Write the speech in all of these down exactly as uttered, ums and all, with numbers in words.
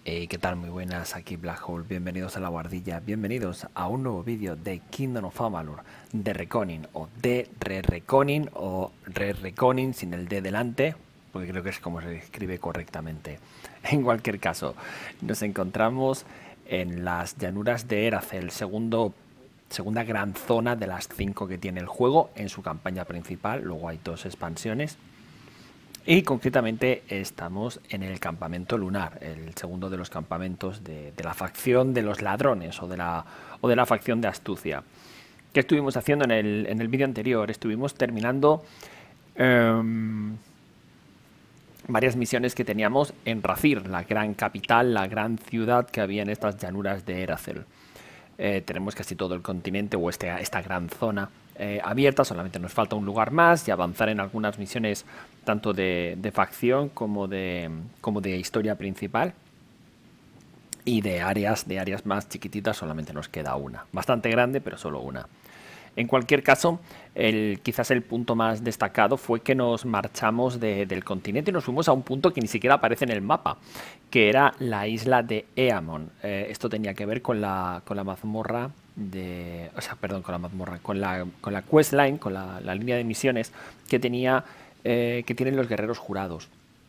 Hey, ¿qué tal? Muy buenas, aquí Black Hole, bienvenidos a la guardilla, bienvenidos a un nuevo vídeo de Kingdom of Amalur, de Reconin, o de Re-Reconin, o Re-Reconin sin el D delante, porque creo que es como se escribe correctamente. En cualquier caso, nos encontramos en las llanuras de Eracel, segundo, segunda gran zona de las cinco que tiene el juego en su campaña principal, luego hay dos expansiones. Y concretamente estamos en el campamento lunar, el segundo de los campamentos de, de la facción de los ladrones o de la, o de la facción de astucia. ¿Qué estuvimos haciendo en el, en el vídeo anterior? Estuvimos terminando um, varias misiones que teníamos en Rathir, la gran capital, la gran ciudad que había en estas llanuras de Eracel. Eh, tenemos casi todo el continente o este, esta gran zona eh, abierta, solamente nos falta un lugar más y avanzar en algunas misiones tanto de, de facción como de, como de historia principal, y de áreas, de áreas más chiquititas solamente nos queda una, bastante grande pero solo una. En cualquier caso, el, quizás el punto más destacado fue que nos marchamos de, del continente y nos fuimos a un punto que ni siquiera aparece en el mapa, que era la isla de Eamon. Eh, esto tenía que ver con la, con la mazmorra de... O sea, perdón, con la mazmorra, con la, con la questline, con la, la línea de misiones que, tenía, eh, que tienen los guerreros jurados.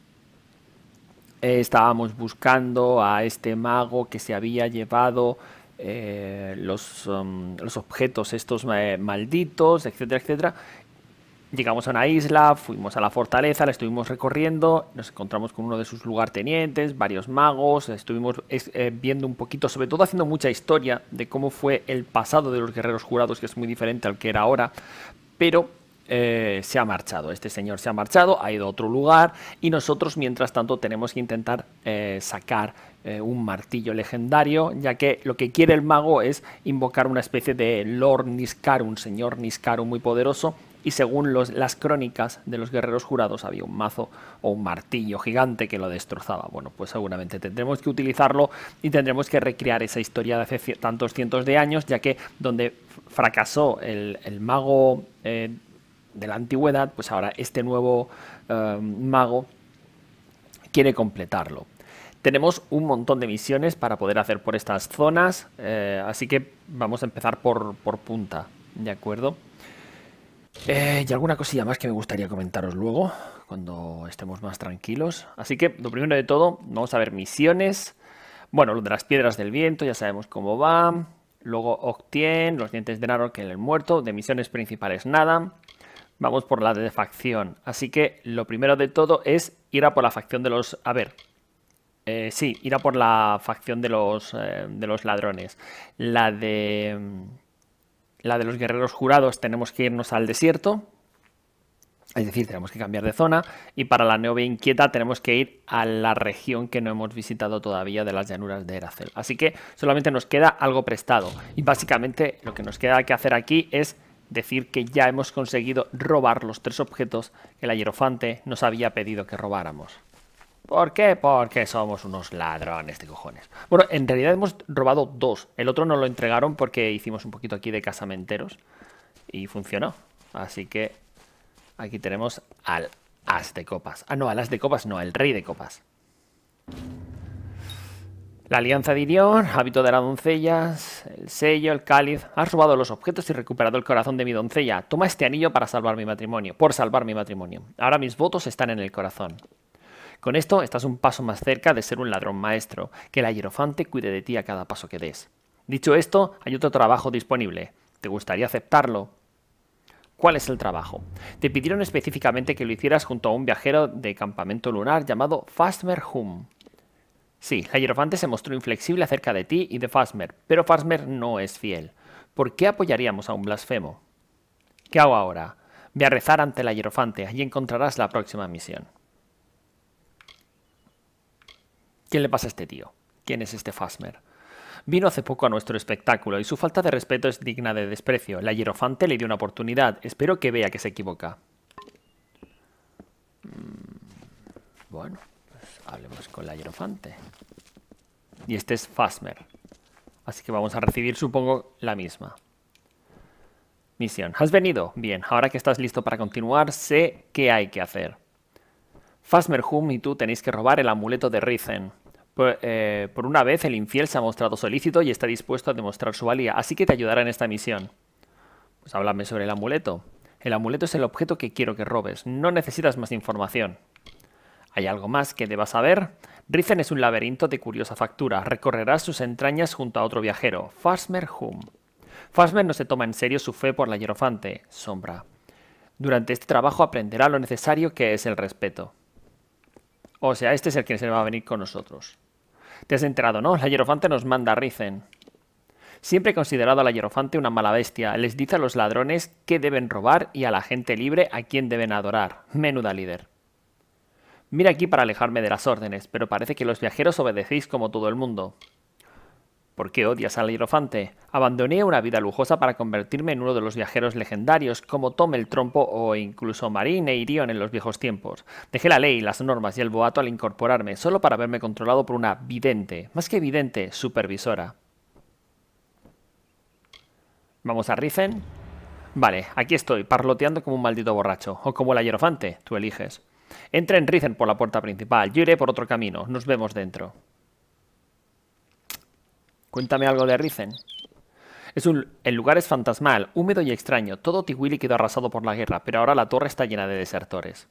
Eh, estábamos buscando a este mago que se había llevado... Eh, los, um, los objetos estos eh, malditos, etcétera, etcétera. Llegamos a una isla, fuimos a la fortaleza, la estuvimos recorriendo, nos encontramos con uno de sus lugartenientes, varios magos, estuvimos eh, viendo un poquito, sobre todo haciendo mucha historia de cómo fue el pasado de los guerreros jurados, que es muy diferente al que era ahora, pero eh, se ha marchado, este señor se ha marchado, ha ido a otro lugar y nosotros mientras tanto tenemos que intentar eh, sacar eh, un martillo legendario, ya que lo que quiere el mago es invocar una especie de Lord Niskaru, un señor Niskaru muy poderoso, y según los, las crónicas de los guerreros jurados había un mazo o un martillo gigante que lo destrozaba. Bueno, pues seguramente tendremos que utilizarlo y tendremos que recrear esa historia de hace tantos cientos de años, ya que donde fracasó el, el mago eh, de la antigüedad, pues ahora este nuevo eh, mago quiere completarlo. Tenemos un montón de misiones para poder hacer por estas zonas, eh, así que vamos a empezar por, por punta, ¿de acuerdo? Eh, y alguna cosilla más que me gustaría comentaros luego, cuando estemos más tranquilos. Así que, lo primero de todo, vamos a ver misiones. Bueno, lo de las piedras del viento, ya sabemos cómo va. Luego Octien, los dientes de Narok, el muerto. De misiones principales nada. Vamos por la de facción. Así que, lo primero de todo es ir a por la facción de los... A ver... Eh, sí, ir a por la facción de los, eh, de los ladrones. La de... La de los guerreros jurados tenemos que irnos al desierto, es decir, tenemos que cambiar de zona, y para la novia inquieta tenemos que ir a la región que no hemos visitado todavía de las llanuras de Eracel. Así que solamente nos queda algo prestado, y básicamente lo que nos queda que hacer aquí es decir que ya hemos conseguido robar los tres objetos que la hierofante nos había pedido que robáramos. ¿Por qué? Porque somos unos ladrones de cojones. Bueno, en realidad hemos robado dos. El otro nos lo entregaron porque hicimos un poquito aquí de casamenteros y funcionó. Así que aquí tenemos al as de copas. Ah, no, al as de copas no, el rey de copas. La alianza de Irión, hábito de las doncellas, el sello, el cáliz. Has robado los objetos y recuperado el corazón de mi doncella. Toma este anillo para salvar mi matrimonio. Por salvar mi matrimonio. Ahora mis votos están en el corazón. Con esto estás un paso más cerca de ser un ladrón maestro, que la hierofante cuide de ti a cada paso que des. Dicho esto, hay otro trabajo disponible. ¿Te gustaría aceptarlo? ¿Cuál es el trabajo? Te pidieron específicamente que lo hicieras junto a un viajero de campamento lunar llamado Phasmer Hum. Sí, la hierofante se mostró inflexible acerca de ti y de Phasmer, pero Phasmer no es fiel. ¿Por qué apoyaríamos a un blasfemo? ¿Qué hago ahora? Ve a rezar ante la hierofante, allí encontrarás la próxima misión. ¿Quién le pasa a este tío? ¿Quién es este Phasmer? Vino hace poco a nuestro espectáculo y su falta de respeto es digna de desprecio. La hierofante le dio una oportunidad. Espero que vea que se equivoca. Bueno, pues hablemos con la hierofante. Y este es Phasmer. Así que vamos a recibir, supongo, la misma. Misión. ¿Has venido? Bien, ahora que estás listo para continuar, sé qué hay que hacer. Phasmer Hum y tú tenéis que robar el amuleto de Risen. Por, eh, por una vez el infiel se ha mostrado solícito y está dispuesto a demostrar su valía, así que te ayudará en esta misión. Pues háblame sobre el amuleto. El amuleto es el objeto que quiero que robes. No necesitas más información. ¿Hay algo más que debas saber? Risen es un laberinto de curiosa factura. Recorrerás sus entrañas junto a otro viajero, Fasmer Hum. Fasmer no se toma en serio su fe por la hierofante, Sombra. Durante este trabajo aprenderá lo necesario que es el respeto. O sea, este es el que se va a venir con nosotros. Te has enterado, ¿no? La hierofante nos manda a Risen. Siempre he considerado a la hierofante una mala bestia. Les dice a los ladrones qué deben robar y a la gente libre a quién deben adorar. Menuda líder. Mira aquí para alejarme de las órdenes, pero parece que los viajeros obedecéis como todo el mundo. ¿Por qué odias a la hierofante? Abandoné una vida lujosa para convertirme en uno de los viajeros legendarios, como Tom el Trompo o incluso Marín e Irion en los viejos tiempos. Dejé la ley, las normas y el boato al incorporarme, solo para verme controlado por una vidente, más que vidente, supervisora. ¿Vamos a Risen? Vale, aquí estoy, parloteando como un maldito borracho, o como la hierofante, tú eliges. Entra en Risen por la puerta principal, yo iré por otro camino, nos vemos dentro. Cuéntame algo de Risen. Es un, el lugar es fantasmal, húmedo y extraño. Todo Tiwili quedó arrasado por la guerra, pero ahora la torre está llena de desertores.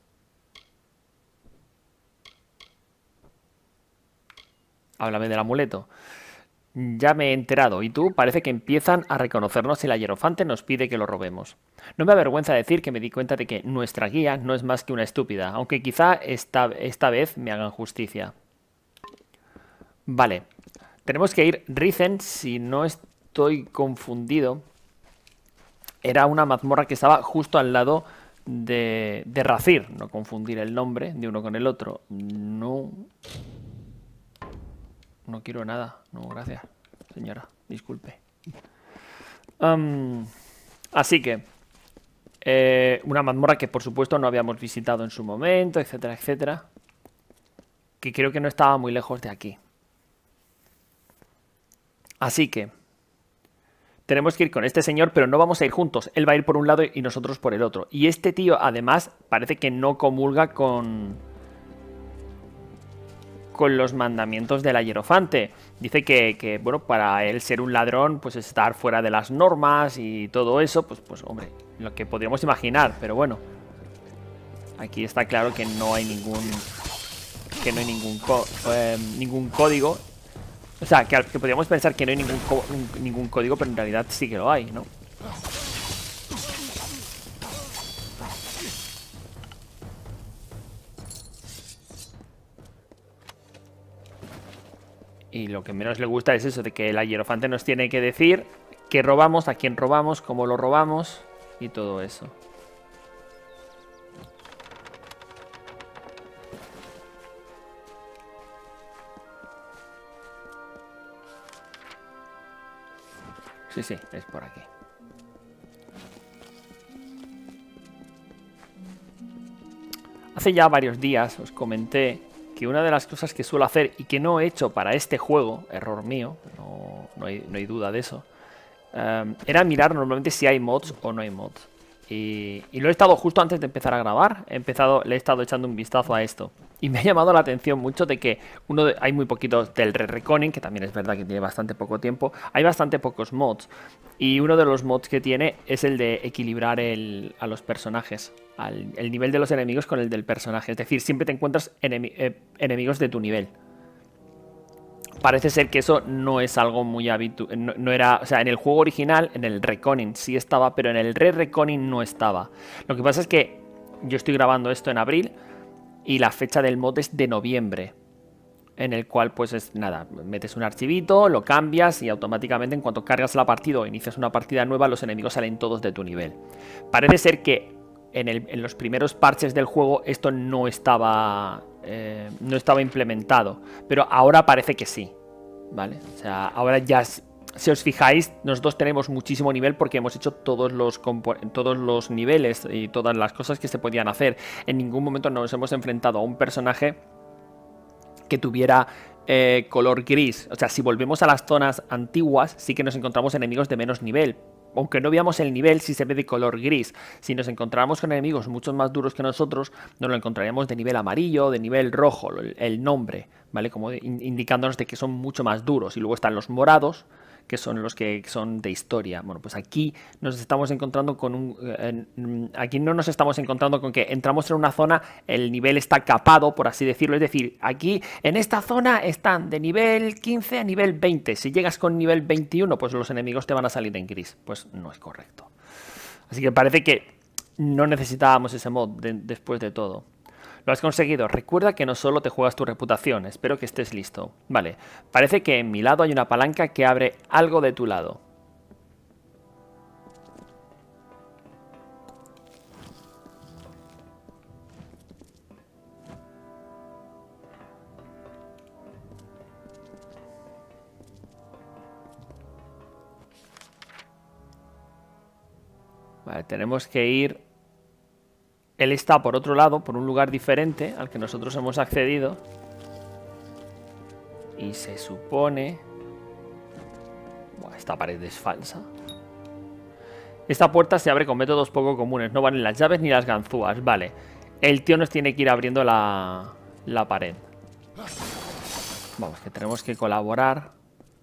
Háblame del amuleto. Ya me he enterado, ¿y tú? Parece que empiezan a reconocernos y la hierofante nos pide que lo robemos. No me avergüenza decir que me di cuenta de que nuestra guía no es más que una estúpida, aunque quizá esta, esta vez me hagan justicia. Vale. Tenemos que ir. Risen, si no estoy confundido, era una mazmorra que estaba justo al lado de, de Razir. No confundir el nombre de uno con el otro. No. No quiero nada. No, gracias, señora. Disculpe. Um, así que, eh, una mazmorra que por supuesto no habíamos visitado en su momento, etcétera, etcétera. Que creo que no estaba muy lejos de aquí. Así que tenemos que ir con este señor, pero no vamos a ir juntos. Él va a ir por un lado y nosotros por el otro. Y este tío, además, parece que no comulga con, con los mandamientos de la hierofante. Dice que, que, bueno, para él ser un ladrón, pues estar fuera de las normas y todo eso, pues, pues hombre, lo que podríamos imaginar. Pero bueno, aquí está claro que no hay ningún, que no hay ningún, eh, ningún código. O sea, que, que podríamos pensar que no hay ningún, ningún código, pero en realidad sí que lo hay, ¿no? Y lo que menos le gusta es eso, de que la hierofante nos tiene que decir qué robamos, a quién robamos, cómo lo robamos y todo eso. Sí, sí, es por aquí. Hace ya varios días os comenté que una de las cosas que suelo hacer y que no he hecho para este juego, error mío, no, no, hay, no hay duda de eso, um, era mirar normalmente si hay mods o no hay mods. Y, y lo he estado justo antes de empezar a grabar, he empezado, le he estado echando un vistazo a esto. Y me ha llamado la atención mucho de que uno de, hay muy poquitos del Re-Reconing, que también es verdad que tiene bastante poco tiempo. Hay bastante pocos mods. Y uno de los mods que tiene es el de equilibrar el, a los personajes. Al, el nivel de los enemigos con el del personaje. Es decir, siempre te encuentras enemi eh, enemigos de tu nivel. Parece ser que eso no es algo muy habitual. No, no era, o sea, en el juego original, en el Reconing sí estaba, pero en el Re-Reconing no estaba. Lo que pasa es que yo estoy grabando esto en abril y la fecha del mod es de noviembre. En el cual, pues es nada, metes un archivito, lo cambias y automáticamente en cuanto cargas la partida o inicias una partida nueva, los enemigos salen todos de tu nivel. Parece ser que en, el, en los primeros parches del juego esto no estaba, eh, no estaba implementado, pero ahora parece que sí, ¿vale? O sea, ahora ya, si os fijáis, nosotros tenemos muchísimo nivel porque hemos hecho todos los, todos los niveles y todas las cosas que se podían hacer. En ningún momento nos hemos enfrentado a un personaje que tuviera eh, color gris. O sea, si volvemos a las zonas antiguas, sí que nos encontramos enemigos de menos nivel. aunque no veamos el nivel, sí se ve de color gris. Si nos encontráramos con enemigos mucho más duros que nosotros, nos lo encontraríamos de nivel amarillo, de nivel rojo, el, el nombre, ¿vale? Como de, indicándonos de que son mucho más duros. Y luego están los morados, que son los que son de historia. Bueno, pues aquí nos estamos encontrando con un... Eh, aquí no nos estamos encontrando con que entramos en una zona, el nivel está capado, por así decirlo. Es decir, aquí en esta zona están de nivel quince a nivel veinte. Si llegas con nivel veintiuno, pues los enemigos te van a salir en gris. Pues no es correcto. Así que parece que no necesitábamos ese mod de, después de todo. Lo has conseguido. Recuerda que no solo te juegas tu reputación. Espero que estés listo. Vale. Parece que en mi lado hay una palanca que abre algo de tu lado. Vale, tenemos que ir... Él está por otro lado, por un lugar diferente al que nosotros hemos accedido. Y se supone... Buah, esta pared es falsa. Esta puerta se abre con métodos poco comunes. No valen las llaves ni las ganzúas. Vale. El tío nos tiene que ir abriendo la, la pared. Vamos, que tenemos que colaborar.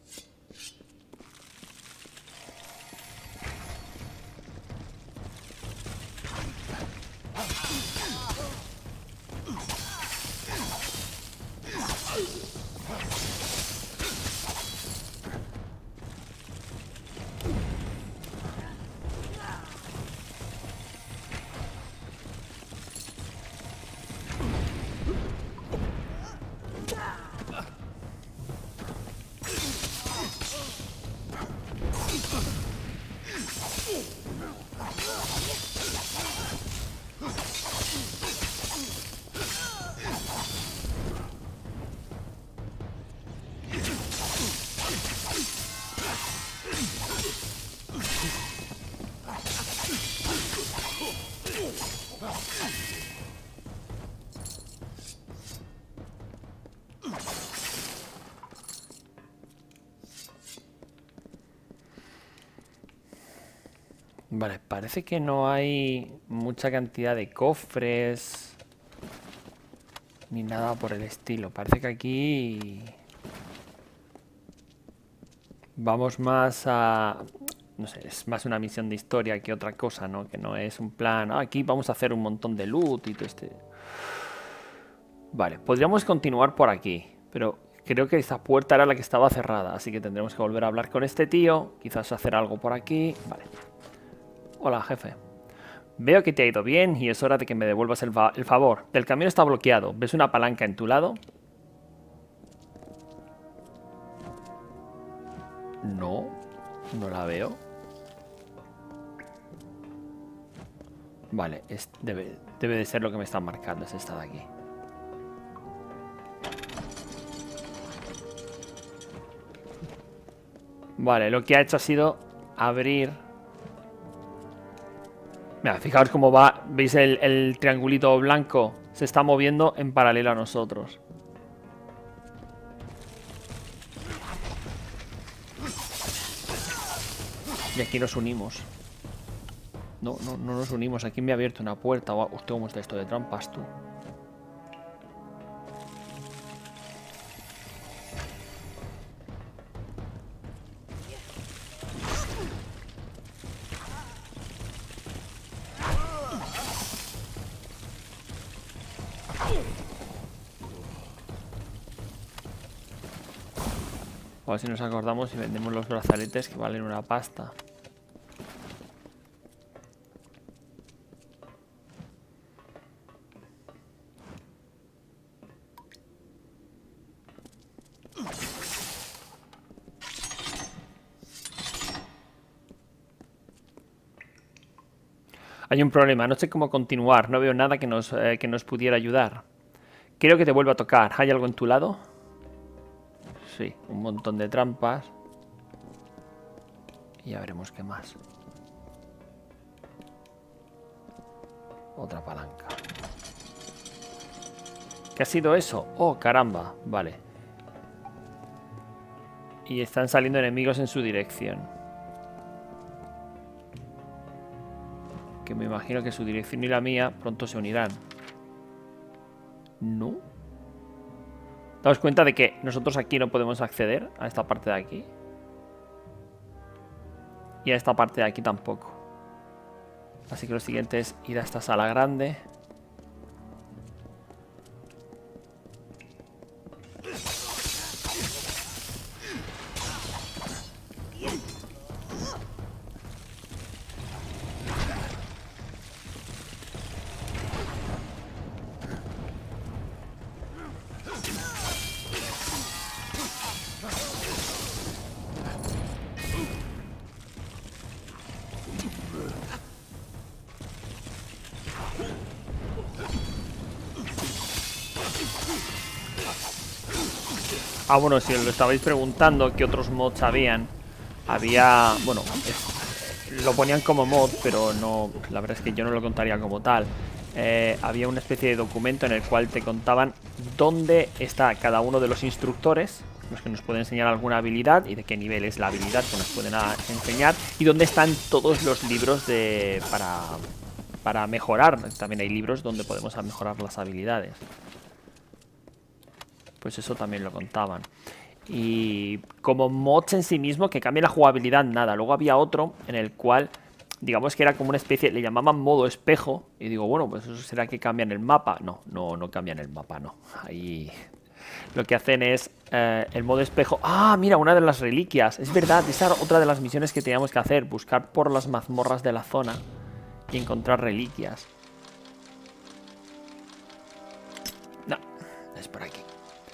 Vale, parece que no hay mucha cantidad de cofres ni nada por el estilo. Parece que aquí vamos más a... No sé, es más una misión de historia que otra cosa, ¿no? Que no es un plan... Ah, aquí vamos a hacer un montón de loot y todo este... Vale, podríamos continuar por aquí, pero creo que esa puerta era la que estaba cerrada, así que tendremos que volver a hablar con este tío, quizás hacer algo por aquí. Vale. Hola, jefe. Veo que te ha ido bien y es hora de que me devuelvas el, fa el favor. El camino está bloqueado. ¿Ves una palanca en tu lado? No, no la veo. Vale, es, debe, debe de ser lo que me están marcando, es esta de aquí. Vale, lo que ha hecho ha sido abrir... Mira, fijaos cómo va. ¿Veis el, el triangulito blanco? Se está moviendo en paralelo a nosotros. Y aquí nos unimos. No, no, no nos unimos. Aquí me ha abierto una puerta. Hostia, ¿cómo está esto de trampas, tú? A ver si nos acordamos y vendemos los brazaletes que valen una pasta. Hay un problema, no sé cómo continuar, no veo nada que nos, eh, que nos pudiera ayudar. Creo que te vuelvo a tocar. ¿Hay algo en tu lado? Sí, un montón de trampas. Y ya veremos qué más. Otra palanca. ¿Qué ha sido eso? Oh, caramba, vale. Y están saliendo enemigos en su dirección. que me imagino que su dirección y la mía pronto se unirán. ¿No? Daos cuenta de que nosotros aquí no podemos acceder a esta parte de aquí. Y a esta parte de aquí tampoco. Así que lo siguiente es ir a esta sala grande. Ah, bueno, si os lo estabais preguntando qué otros mods habían. Había... Bueno, es, lo ponían como mod, pero no... La verdad es que yo no lo contaría como tal. Eh, había una especie de documento en el cual te contaban dónde está cada uno de los instructores, los que nos pueden enseñar alguna habilidad y de qué nivel es la habilidad que nos pueden enseñar, y dónde están todos los libros de para, para mejorar. También hay libros donde podemos mejorar las habilidades. Pues eso también lo contaban. Y como mods en sí mismo que cambie la jugabilidad, nada. Luego había otro en el cual, digamos que era como una especie, le llamaban modo espejo. Y digo, bueno, pues eso será que cambian el mapa. No, no, no cambian el mapa, no. Ahí lo que hacen es eh, el modo espejo. Ah, mira, una de las reliquias. Es verdad, esa era otra de las misiones que teníamos que hacer. Buscar por las mazmorras de la zona y encontrar reliquias. No, es por aquí.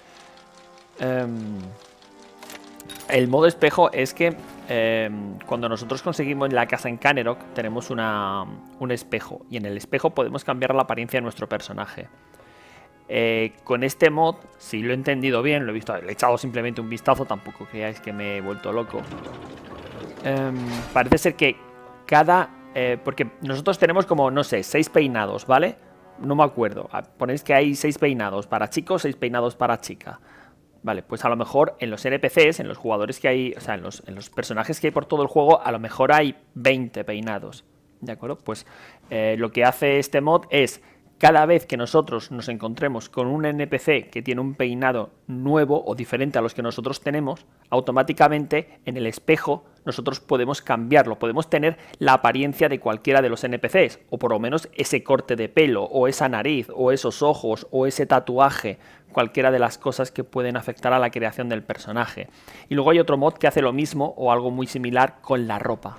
Um, el modo espejo es que um, cuando nosotros conseguimos la casa en Canerok tenemos una, un espejo, y en el espejo podemos cambiar la apariencia de nuestro personaje. Eh, con este mod, si lo he entendido bien, lo he visto, le he echado simplemente un vistazo, tampoco creáis que me he vuelto loco. Um, parece ser que cada... Eh, porque nosotros tenemos como, no sé, seis peinados, ¿vale? No me acuerdo. Ponéis que hay seis peinados para chicos, seis peinados para chica. Vale, pues a lo mejor en los N P Cs, en los jugadores que hay, o sea, en los, en los personajes que hay por todo el juego, a lo mejor hay veinte peinados. ¿De acuerdo? Pues eh, lo que hace este mod es, cada vez que nosotros nos encontremos con un N P C que tiene un peinado nuevo o diferente a los que nosotros tenemos, automáticamente en el espejo nosotros podemos cambiarlo, podemos tener la apariencia de cualquiera de los N P Cs, o por lo menos ese corte de pelo, o esa nariz, o esos ojos, o ese tatuaje, cualquiera de las cosas que pueden afectar a la creación del personaje. Y luego hay otro mod que hace lo mismo, o algo muy similar, con la ropa.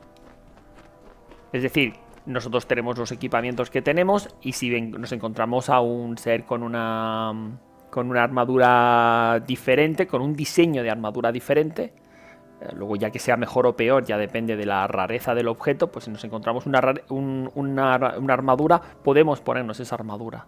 Es decir, nosotros tenemos los equipamientos que tenemos, y si ven, nos encontramos a un ser con una, con una armadura diferente, con un diseño de armadura diferente, eh, luego ya que sea mejor o peor, ya depende de la rareza del objeto, pues si nos encontramos una, un, una, una armadura, podemos ponernos esa armadura.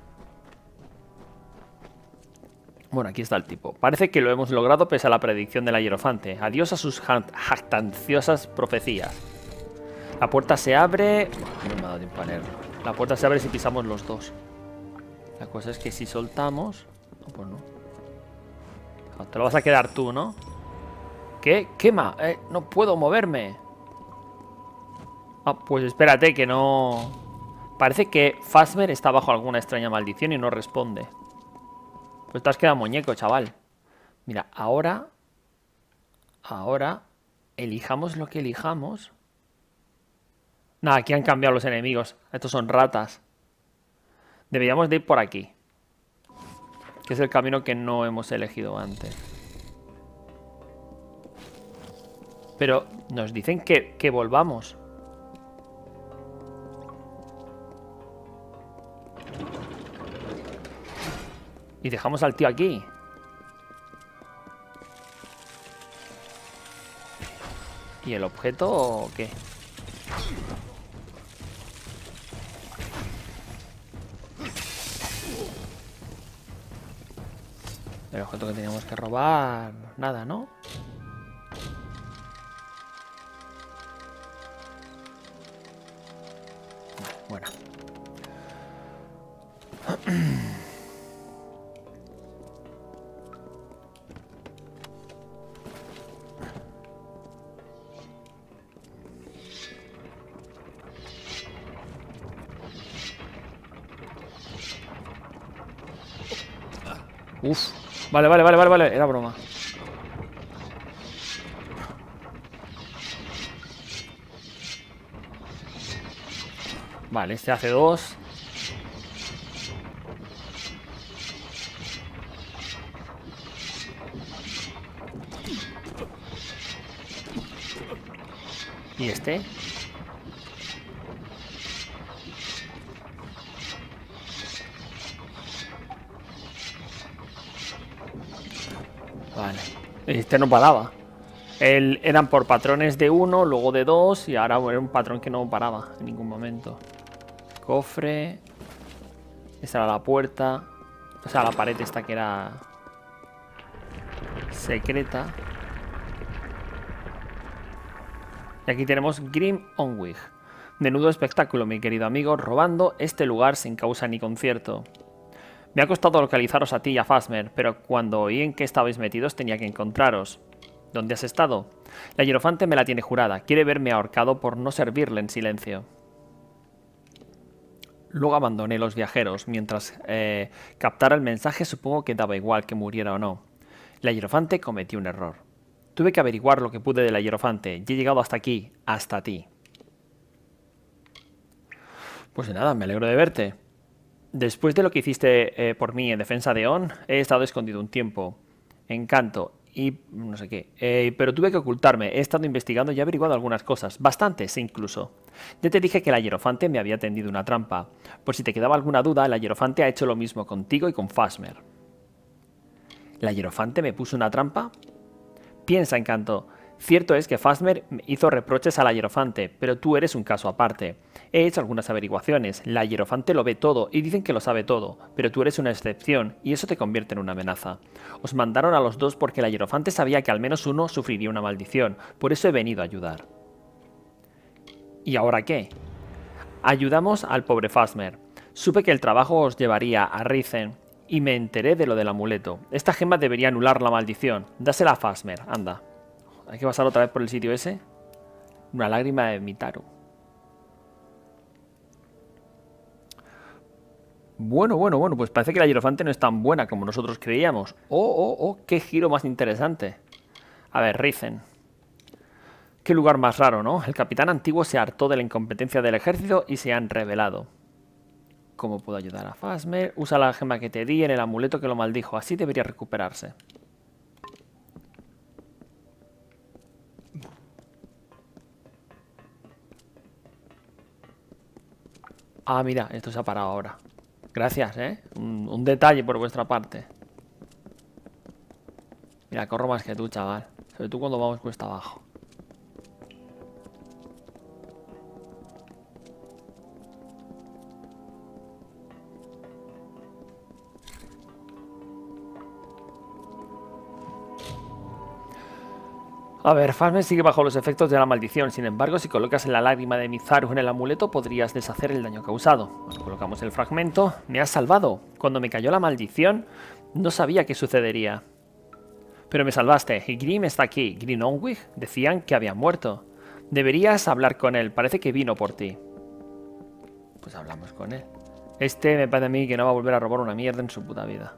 Bueno, aquí está el tipo. Parece que lo hemos logrado pese a la predicción del hierofante. Adiós a sus jactanciosas profecías. La puerta se abre... No me ha dado tiempo a leerlo. La puerta se abre si pisamos los dos. La cosa es que si soltamos... No, pues no. Te lo vas a quedar tú, ¿no? ¿Qué? Quema. Eh, no puedo moverme. Ah, pues espérate que no... Parece que Phasmer está bajo alguna extraña maldición y no responde. Pues te has quedado muñeco, chaval. Mira, ahora... Ahora... Elijamos lo que elijamos... Nada, aquí han cambiado los enemigos. Estos son ratas. Deberíamos de ir por aquí, que es el camino que no hemos elegido antes. Pero nos dicen que, que volvamos. Y dejamos al tío aquí. ¿Y el objeto o qué? El objeto que teníamos que robar... Nada, ¿no? Bueno. Uf. Vale, vale, vale, vale, vale. Era broma. Vale, este hace dos. ¿Y este? Vale. Este no paraba. El, eran por patrones de uno, luego de dos, y ahora era un patrón que no paraba en ningún momento. Cofre. Esta era la puerta. O sea, la pared esta que era secreta. Y aquí tenemos Grim Onwig. Menudo espectáculo, mi querido amigo, robando este lugar sin causa ni concierto. Me ha costado localizaros a ti y a Phasmer, pero cuando oí en qué estabais metidos tenía que encontraros. ¿Dónde has estado? La hierofante me la tiene jurada. Quiere verme ahorcado por no servirle en silencio. Luego abandoné los viajeros. Mientras eh, captara el mensaje, supongo que daba igual que muriera o no. La hierofante cometió un error. Tuve que averiguar lo que pude de la hierofante y he llegado hasta aquí, hasta ti. Pues de nada, me alegro de verte. Después de lo que hiciste eh, por mí en defensa de On, he estado escondido un tiempo. Encanto y no sé qué. Eh, pero tuve que ocultarme. He estado investigando y he averiguado algunas cosas. Bastantes incluso. Ya te dije que la hierofante me había tendido una trampa. Por si te quedaba alguna duda, la hierofante ha hecho lo mismo contigo y con Phasmer. ¿La hierofante me puso una trampa? Piensa, Encanto. Cierto es que Phasmer hizo reproches a la hierofante, pero tú eres un caso aparte. He hecho algunas averiguaciones, la hierofante lo ve todo y dicen que lo sabe todo, pero tú eres una excepción y eso te convierte en una amenaza. Os mandaron a los dos porque la hierofante sabía que al menos uno sufriría una maldición, por eso he venido a ayudar. ¿Y ahora qué? Ayudamos al pobre Phasmer. Supe que el trabajo os llevaría a Raizen y me enteré de lo del amuleto. Esta gema debería anular la maldición. Dásela a Phasmer, anda. Hay que pasar otra vez por el sitio ese. Una lágrima de Mitaru. Bueno, bueno, bueno, pues parece que la hierofante no es tan buena como nosotros creíamos. Oh, oh, oh, qué giro más interesante. A ver, Raizen. Qué lugar más raro, ¿no? El capitán antiguo se hartó de la incompetencia del ejército y se han rebelado. ¿Cómo puedo ayudar a Phasmer? Usa la gema que te di en el amuleto que lo maldijo. Así debería recuperarse. Ah, mira, esto se ha parado ahora. Gracias, ¿eh? Un, un detalle por vuestra parte. Mira, corro más que tú, chaval. Sobre todo cuando vamos cuesta abajo. A ver, Phasmer sigue bajo los efectos de la maldición. Sin embargo, si colocas la lágrima de Mizaru en el amuleto, podrías deshacer el daño causado. Bueno, colocamos el fragmento. Me has salvado. Cuando me cayó la maldición, no sabía qué sucedería. Pero me salvaste. Y Grim está aquí. Grim Onwig decían que había muerto. Deberías hablar con él. Parece que vino por ti. Pues hablamos con él. Este me parece a mí que no va a volver a robar una mierda en su puta vida.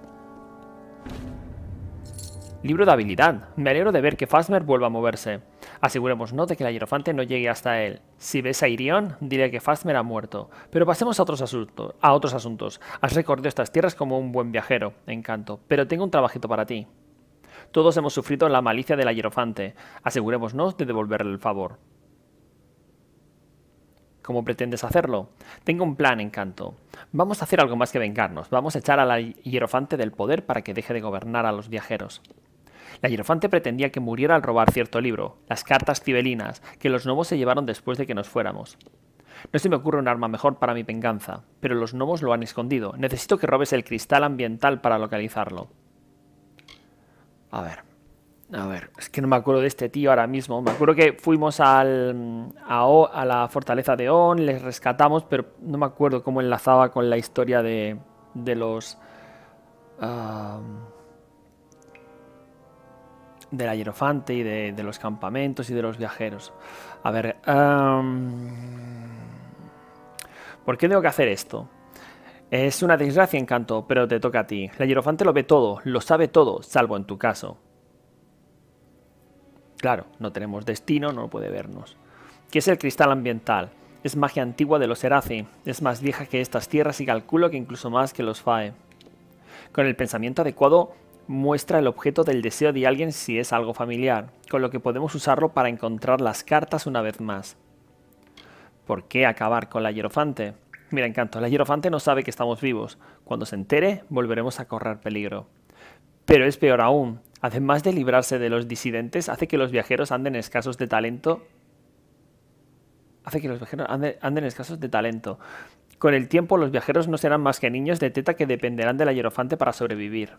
Libro de habilidad. Me alegro de ver que Phasmer vuelva a moverse. Asegurémonos de que la hierofante no llegue hasta él. Si ves a Irion, diré que Phasmer ha muerto. Pero pasemos a otros, asuntos, a otros asuntos. Has recorrido estas tierras como un buen viajero, Encanto. Pero tengo un trabajito para ti. Todos hemos sufrido la malicia de la hierofante. Asegurémonos de devolverle el favor. ¿Cómo pretendes hacerlo? Tengo un plan, Encanto. Vamos a hacer algo más que vengarnos. Vamos a echar a la hierofante del poder para que deje de gobernar a los viajeros. La hierofante pretendía que muriera al robar cierto libro, las cartas cibelinas, que los gnomos se llevaron después de que nos fuéramos. No se me ocurre un arma mejor para mi venganza, pero los gnomos lo han escondido. Necesito que robes el cristal ambiental para localizarlo. A ver, a ver, es que no me acuerdo de este tío ahora mismo. Me acuerdo que fuimos al, a, o, a la fortaleza de On, les rescatamos, pero no me acuerdo cómo enlazaba con la historia de, de los... Uh, de la hierofante y de, de los campamentos y de los viajeros. A ver... Um, ¿por qué tengo que hacer esto? Es una desgracia, Encanto, pero te toca a ti. La hierofante lo ve todo, lo sabe todo, salvo en tu caso. Claro, no tenemos destino, no puede vernos. ¿Qué es el cristal ambiental? Es magia antigua de los Erathi. Es más vieja que estas tierras y calculo que incluso más que los Fae. Con el pensamiento adecuado muestra el objeto del deseo de alguien si es algo familiar, con lo que podemos usarlo para encontrar las cartas una vez más. ¿Por qué acabar con la hierofante? Mira, Encanto, la hierofante no sabe que estamos vivos. Cuando se entere, volveremos a correr peligro. Pero es peor aún. Además de librarse de los disidentes, hace que los viajeros anden escasos de talento. Hace que los viajeros anden, anden escasos de talento. Con el tiempo, los viajeros no serán más que niños de teta que dependerán de la hierofante para sobrevivir.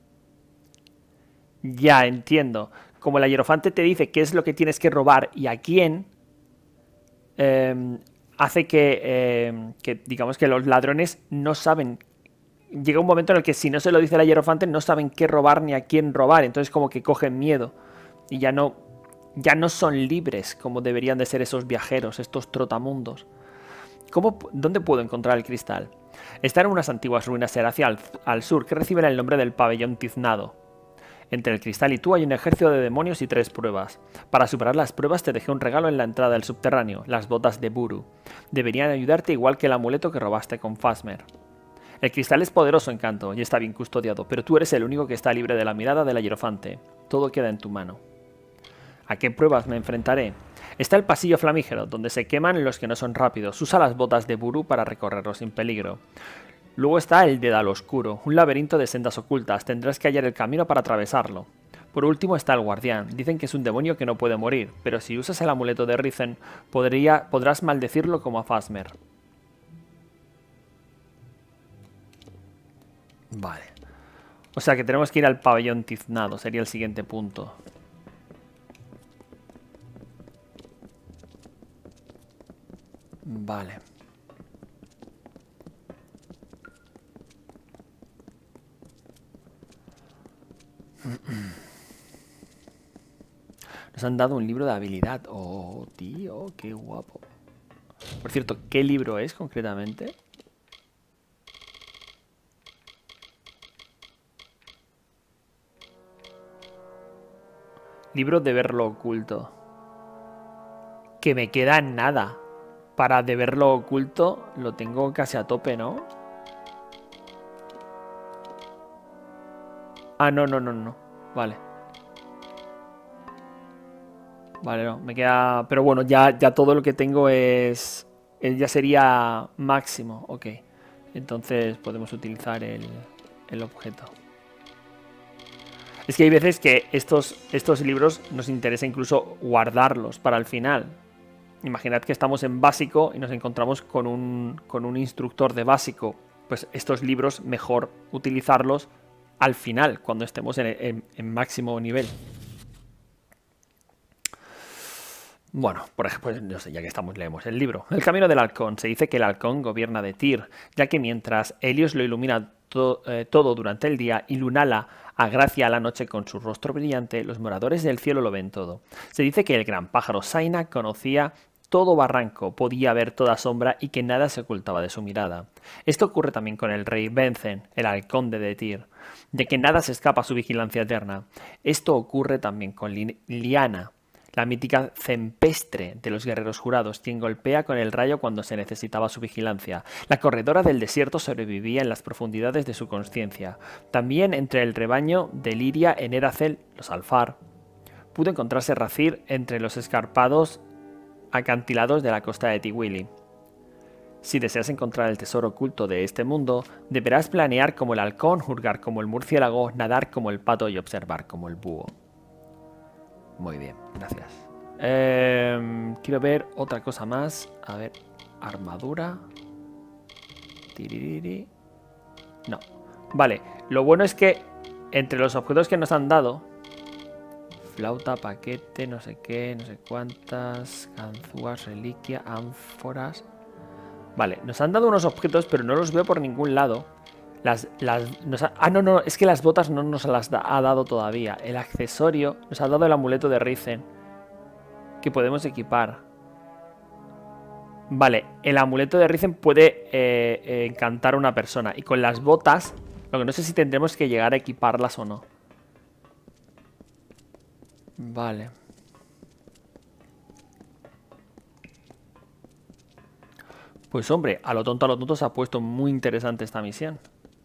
Ya, entiendo. Como la hierofante te dice qué es lo que tienes que robar y a quién, eh, hace que, eh, que, digamos que los ladrones no saben. Llega un momento en el que si no se lo dice la hierofante no saben qué robar ni a quién robar. Entonces como que cogen miedo. Y ya no, ya no son libres como deberían de ser esos viajeros, estos trotamundos. ¿Cómo, ¿Dónde puedo encontrar el cristal? Está en unas antiguas ruinas Erathi al, al sur que reciben el nombre del pabellón tiznado. Entre el cristal y tú hay un ejército de demonios y tres pruebas. Para superar las pruebas te dejé un regalo en la entrada del subterráneo, las botas de Buru. Deberían ayudarte igual que el amuleto que robaste con Phasmer. El cristal es poderoso, Encanto, y está bien custodiado, pero tú eres el único que está libre de la mirada de la hierofante. Todo queda en tu mano. ¿A qué pruebas me enfrentaré? Está el pasillo flamígero, donde se queman los que no son rápidos. Usa las botas de Buru para recorrerlo sin peligro. Luego está el Dédal Oscuro, un laberinto de sendas ocultas. Tendrás que hallar el camino para atravesarlo. Por último está el Guardián. Dicen que es un demonio que no puede morir, pero si usas el amuleto de Risen, podría, podrás maldecirlo como a Phasmer. Vale. O sea que tenemos que ir al pabellón tiznado, sería el siguiente punto. Vale. Nos han dado un libro de habilidad. Oh, tío, qué guapo. Por cierto, ¿qué libro es concretamente? Libro de ver lo oculto. Que me queda nada. Para de ver lo oculto lo tengo casi a tope, ¿no? Ah, no, no, no, no. Vale. Vale, no, me queda... Pero bueno, ya, ya todo lo que tengo es... Ya sería máximo, ok. Entonces podemos utilizar el, el objeto. Es que hay veces que estos, estos libros nos interesa incluso guardarlos para el final. Imaginad que estamos en básico y nos encontramos con un, con un instructor de básico. Pues estos libros mejor utilizarlos al final, cuando estemos en, en, en máximo nivel. Bueno, por ejemplo, no sé, ya que estamos, leemos el libro. El camino del halcón. Se dice que el halcón gobierna de Tyr, ya que mientras Helios lo ilumina to eh, todo durante el día y Lunala agracia a la noche con su rostro brillante, los moradores del cielo lo ven todo. Se dice que el gran pájaro Zaina conocía todo barranco, podía ver toda sombra y que nada se ocultaba de su mirada. Esto ocurre también con el rey Benthen, el halcón de Tyr, de que nada se escapa a su vigilancia eterna. Esto ocurre también con Li Liana, la mítica Cempestre de los guerreros jurados, quien golpea con el rayo cuando se necesitaba su vigilancia. La corredora del desierto sobrevivía en las profundidades de su consciencia. También entre el rebaño de Liria en Eracel, los Alfar, pudo encontrarse Razir entre los escarpados acantilados de la costa de Tiwili. Si deseas encontrar el tesoro oculto de este mundo, deberás planear como el halcón, juzgar como el murciélago, nadar como el pato y observar como el búho. Muy bien, gracias. Eh, quiero ver otra cosa más. A ver, armadura. Tiririri. No. Vale, lo bueno es que entre los objetos que nos han dado, flauta, paquete, no sé qué, no sé cuántas, ganzúas, reliquia, ánforas. Vale, nos han dado unos objetos, pero no los veo por ningún lado. Las, las, nos ha, ah, no, no, es que las botas no nos las da, ha dado todavía. El accesorio nos ha dado el amuleto de Risen, que podemos equipar. Vale, el amuleto de Risen puede eh, eh, encantar a una persona. Y con las botas, lo que no sé si tendremos que llegar a equiparlas o no. Vale. Pues hombre, a lo tonto, a lo tonto se ha puesto muy interesante esta misión.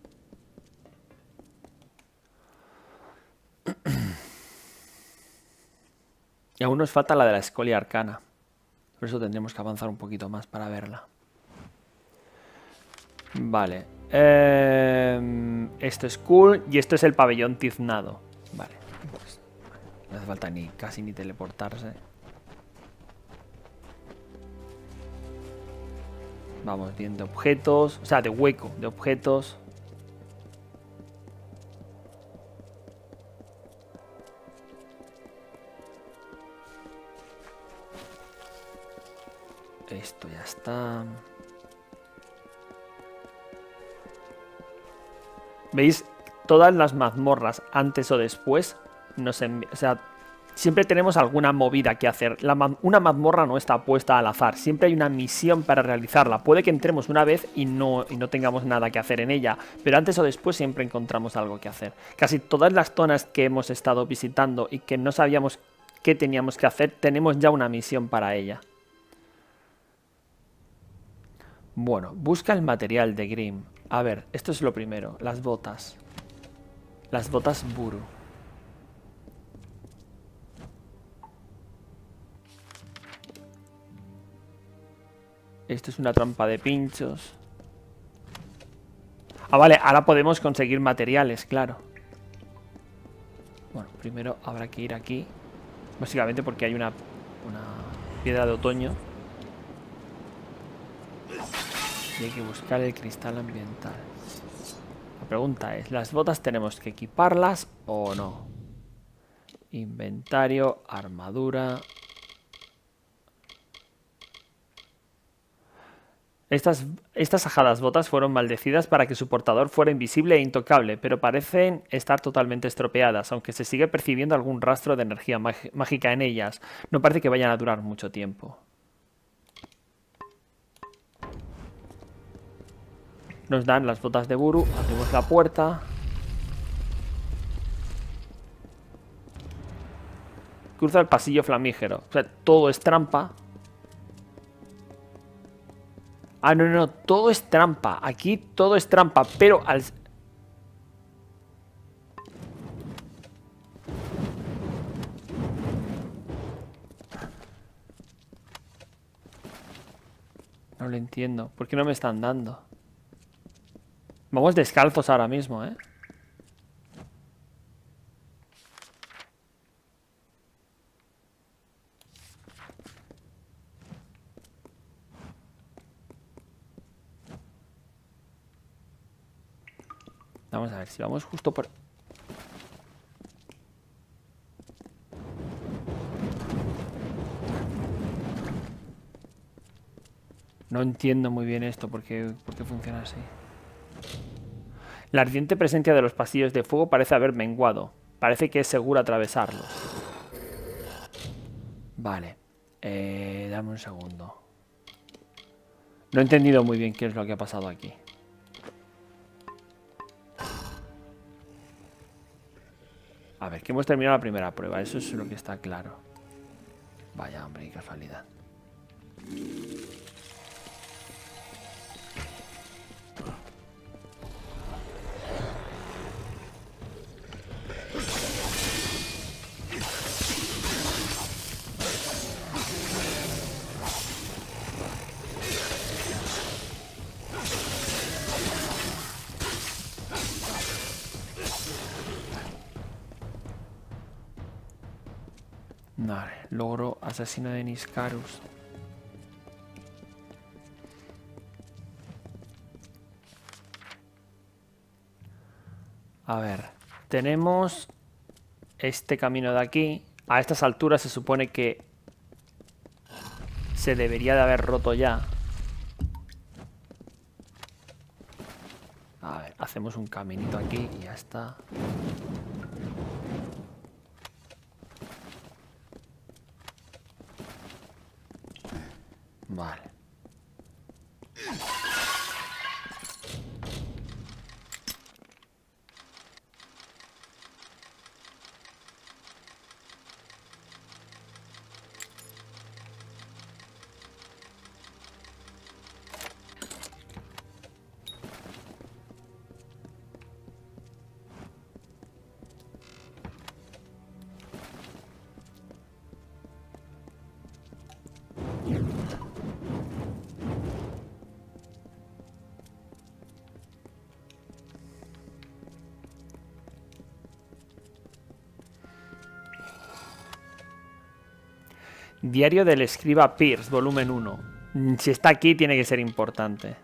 Y aún nos falta la de la escolia arcana. Por eso tendremos que avanzar un poquito más para verla. Vale. Eh, esto es cool. Y esto es el pabellón tiznado. Vale. Pues, no hace falta ni casi ni teleportarse. Vamos bien de objetos. O sea, de hueco, de objetos. Esto ya está. ¿Veis? Todas las mazmorras, antes o después, nos envi- o sea, siempre tenemos alguna movida que hacer. La ma una mazmorra no está puesta al azar. Siempre hay una misión para realizarla. Puede que entremos una vez y no, y no tengamos nada que hacer en ella. Pero antes o después siempre encontramos algo que hacer. Casi todas las zonas que hemos estado visitando y que no sabíamos qué teníamos que hacer, tenemos ya una misión para ella. Bueno, busca el material de Grim. A ver, esto es lo primero. Las botas. Las botas Buru. Esto es una trampa de pinchos. Ah, vale, ahora podemos conseguir materiales, claro. Bueno, primero habrá que ir aquí. Básicamente porque hay una, una piedra de otoño. Y hay que buscar el cristal ambiental. La pregunta es, ¿las botas tenemos que equiparlas o no? Inventario, armadura. Estas, estas ajadas botas fueron maldecidas para que su portador fuera invisible e intocable, pero parecen estar totalmente estropeadas, aunque se sigue percibiendo algún rastro de energía mágica en ellas. No parece que vayan a durar mucho tiempo. Nos dan las botas de Buru, abrimos la puerta. Cruza el pasillo flamígero. O sea, todo es trampa. Ah, no, no, no, todo es trampa. Aquí todo es trampa, pero al... No lo entiendo. ¿Por qué no me están dando? Vamos descalzos ahora mismo, ¿eh? Vamos a ver, si vamos justo por... No entiendo muy bien esto, ¿por qué, por qué funciona así? La ardiente presencia de los pasillos de fuego parece haber menguado. Parece que es seguro atravesarlos. Vale. Eh, dame un segundo. No he entendido muy bien qué es lo que ha pasado aquí. A ver, que hemos terminado la primera prueba. Eso es lo que está claro. Vaya, hombre, qué casualidad. Vale, logro asesino de Niscarus. A ver, tenemos este camino de aquí. A estas alturas se supone que se debería de haber roto ya. A ver, hacemos un caminito aquí y ya está. Vale. Diario del escriba Pierce, volumen uno. Si está aquí, tiene que ser importante.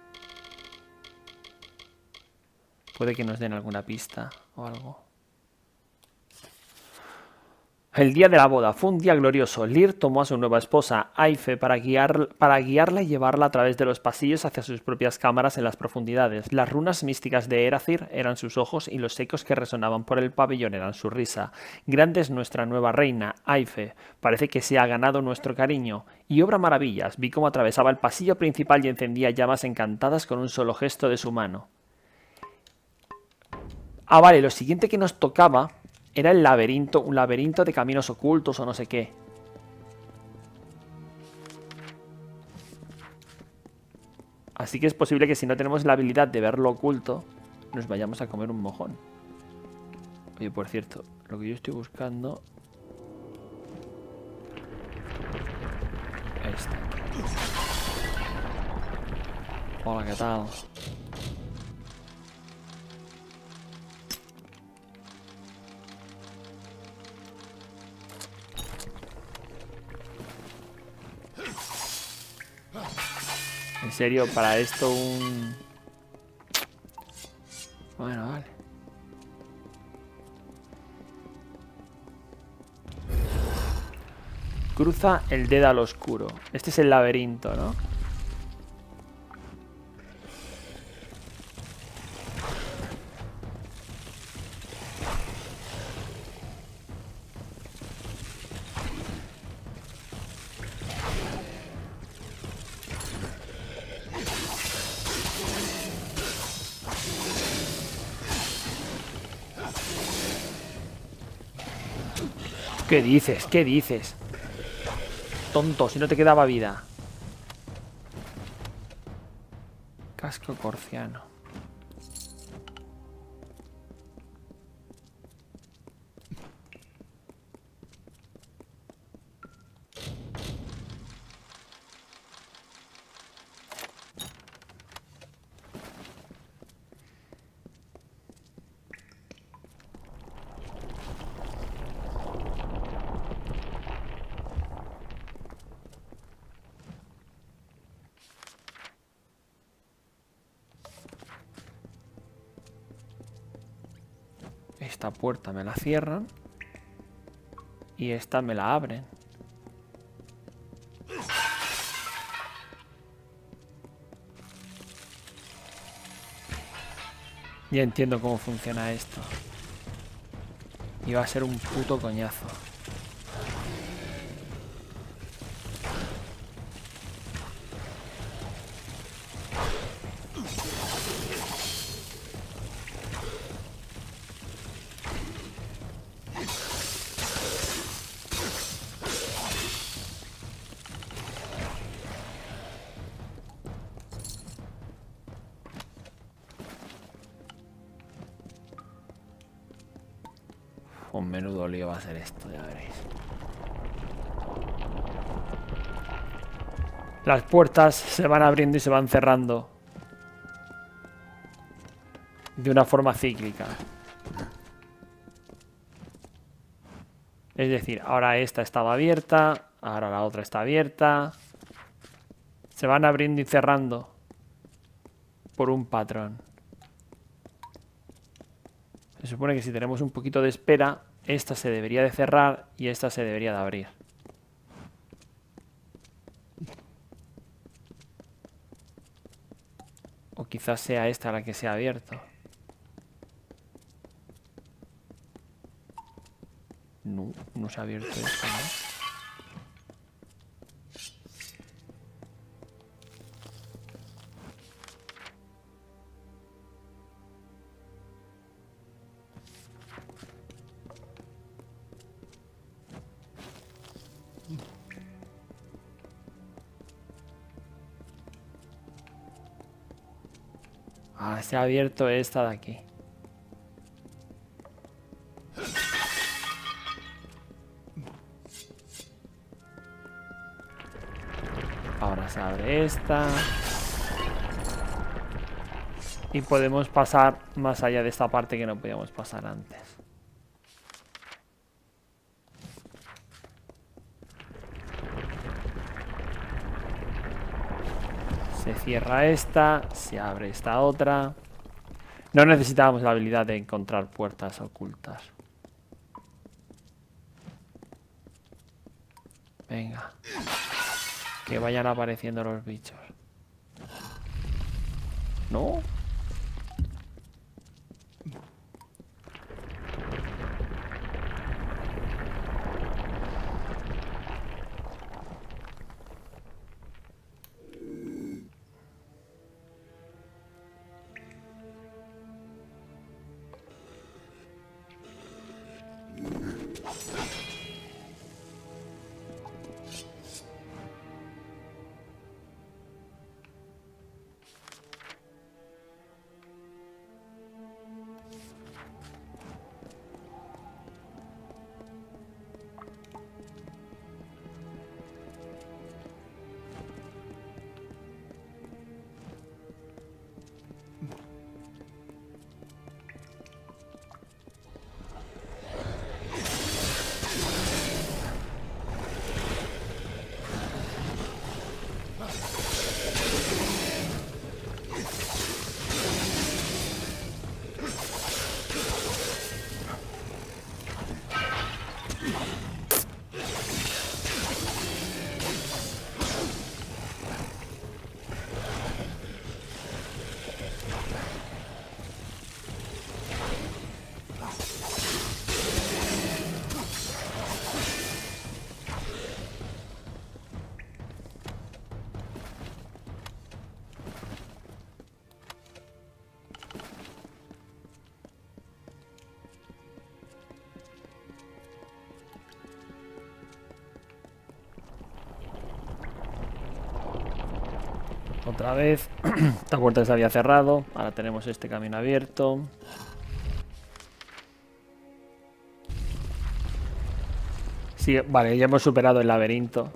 Puede que nos den alguna pista o algo. El día de la boda fue un día glorioso. Lear tomó a su nueva esposa, Aife, para, guiar, para guiarla y llevarla a través de los pasillos hacia sus propias cámaras en las profundidades. Las runas místicas de Eracir eran sus ojos y los ecos que resonaban por el pabellón eran su risa. Grande es nuestra nueva reina, Aife. Parece que se ha ganado nuestro cariño. Y obra maravillas. Vi cómo atravesaba el pasillo principal y encendía llamas encantadas con un solo gesto de su mano. Ah, vale, lo siguiente que nos tocaba... Era el laberinto, un laberinto de caminos ocultos o no sé qué. Así que es posible que si no tenemos la habilidad de ver lo oculto, nos vayamos a comer un mojón. Oye, por cierto, lo que yo estoy buscando... Este. Hola, ¿qué tal? En serio, para esto un... Bueno, vale. Cruza el Dédalo oscuro. Este es el laberinto, ¿no? ¿Qué dices? ¿Qué dices? Tonto, si no te quedaba vida. Casco corciano. Esta puerta me la cierran. Y esta me la abren. Ya entiendo cómo funciona esto. Y va a ser un puto coñazo. Un menudo lío va a ser esto, ya veréis. Las puertas se van abriendo y se van cerrando. De una forma cíclica. Es decir, ahora esta estaba abierta, ahora la otra está abierta. Se van abriendo y cerrando por un patrón. Se supone que si tenemos un poquito de espera, esta se debería de cerrar y esta se debería de abrir. O quizás sea esta la que se ha abierto. No, no se ha abierto esto, ¿no? Ah, se ha abierto esta de aquí. Ahora se abre esta. Y podemos pasar más allá de esta parte que no podíamos pasar antes. Se cierra esta, se abre esta otra. No necesitábamos la habilidad de encontrar puertas ocultas. Venga. Que vayan apareciendo los bichos. ¿No? Otra vez. Esta puerta se había cerrado. Ahora tenemos este camino abierto. Sí, vale, ya hemos superado el laberinto.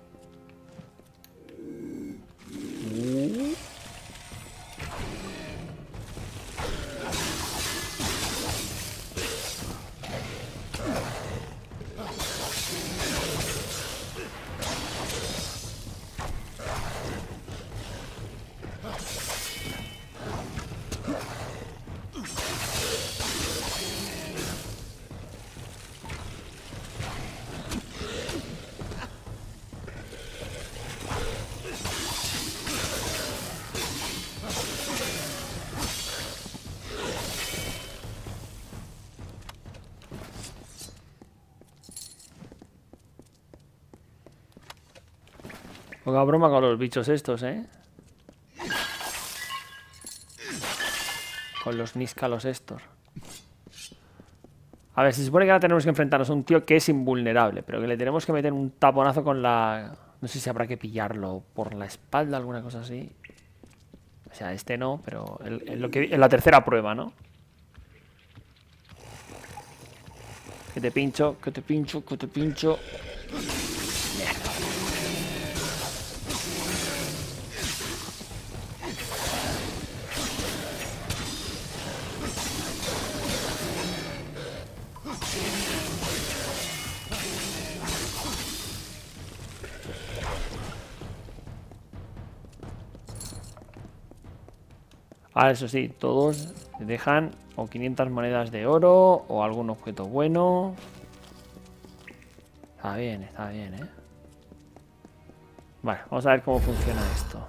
Poca broma con los bichos estos, ¿eh? Con los níscalos estos. A ver, se supone que ahora tenemos que enfrentarnos a un tío que es invulnerable, pero que le tenemos que meter un taponazo con la... No sé si habrá que pillarlo por la espalda, alguna cosa así. O sea, este no, pero en, en lo que, en la tercera prueba, ¿no? Que te pincho, que te pincho, que te pincho. Mierda. Ah, eso sí, todos te dejan o quinientas monedas de oro o algún objeto bueno. Está bien, está bien, ¿eh? Vale, vamos a ver cómo funciona esto.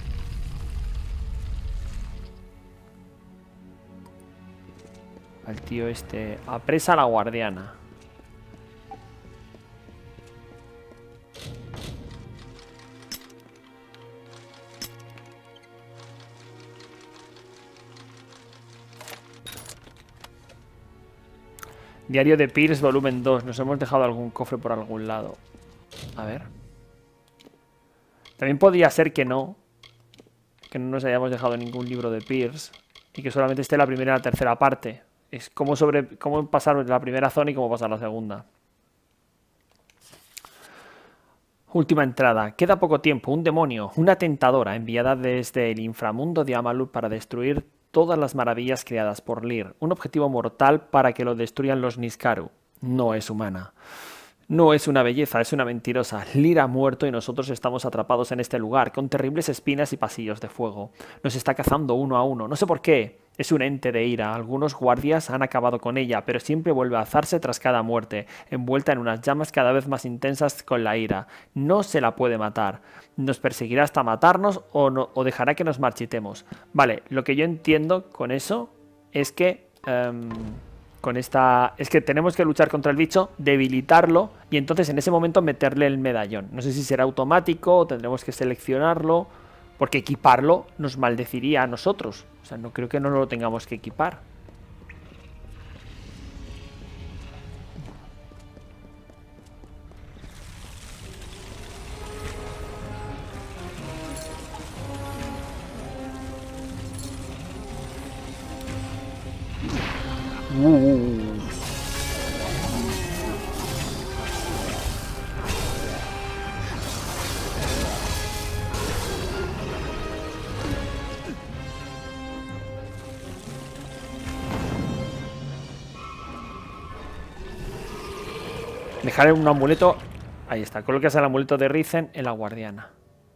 Al tío este... Apresa a la guardiana. Diario de Pierce, volumen dos. Nos hemos dejado algún cofre por algún lado. A ver. También podría ser que no. Que no nos hayamos dejado ningún libro de Pierce. y que solamente esté la primera y la tercera parte. Es cómo, sobre, cómo pasar la primera zona y cómo pasar la segunda. Última entrada. Queda poco tiempo. Un demonio, una tentadora enviada desde el inframundo de Amalur para destruir todas las maravillas creadas por Lir. Un objetivo mortal para que lo destruyan los Niskaru. No es humana. No es una belleza, es una mentirosa. Lir ha muerto y nosotros estamos atrapados en este lugar, con terribles espinas y pasillos de fuego. Nos está cazando uno a uno. No sé por qué. Es un ente de ira. Algunos guardias han acabado con ella, pero siempre vuelve a alzarse tras cada muerte, envuelta en unas llamas cada vez más intensas con la ira. No se la puede matar. Nos perseguirá hasta matarnos o, no, o dejará que nos marchitemos. Vale, lo que yo entiendo con eso es que... Um, con esta... es que tenemos que luchar contra el bicho, debilitarlo y entonces en ese momento meterle el medallón. No sé si será automático o tendremos que seleccionarlo, porque equiparlo nos maldeciría a nosotros. O sea, no creo que no lo tengamos que equipar. Uh. Dejar un amuleto. Ahí está, colocas el amuleto de Risen en la guardiana.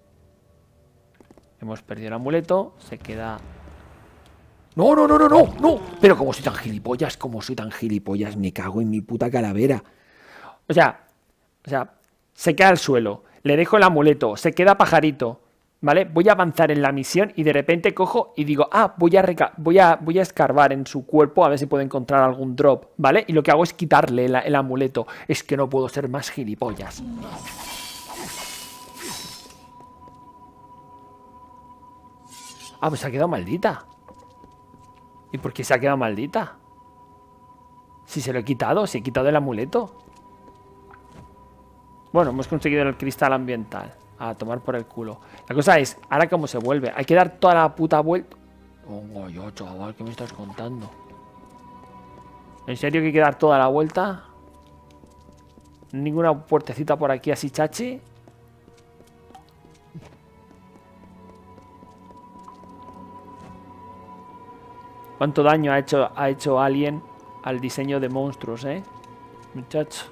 Hemos perdido el amuleto. Se queda... No, no, no, no, no, no. Pero como soy tan gilipollas, como soy tan gilipollas, me cago en mi puta calavera. O sea, o sea, se queda al suelo. Le dejo el amuleto, se queda pajarito. ¿Vale? Voy a avanzar en la misión y de repente cojo y digo, ah, voy a, reca voy a, voy a escarbar en su cuerpo a ver si puedo encontrar algún drop, ¿vale? Y lo que hago es quitarle el, el amuleto. Es que no puedo ser más gilipollas. Ah, pues se ha quedado maldita. ¿Y por qué se ha quedado maldita? Si se lo he quitado, si he quitado el amuleto. Bueno, hemos conseguido el cristal ambiental. A tomar por el culo. La cosa es, ¿ahora cómo se vuelve? Hay que dar toda la puta vuelta. Oh, yo, chaval, ¿qué me estás contando? ¿En serio que hay que dar toda la vuelta? ¿Ninguna puertecita por aquí así, chachi? ¿Cuánto daño ha hecho, ha hecho Alien al diseño de monstruos, eh? Muchacho.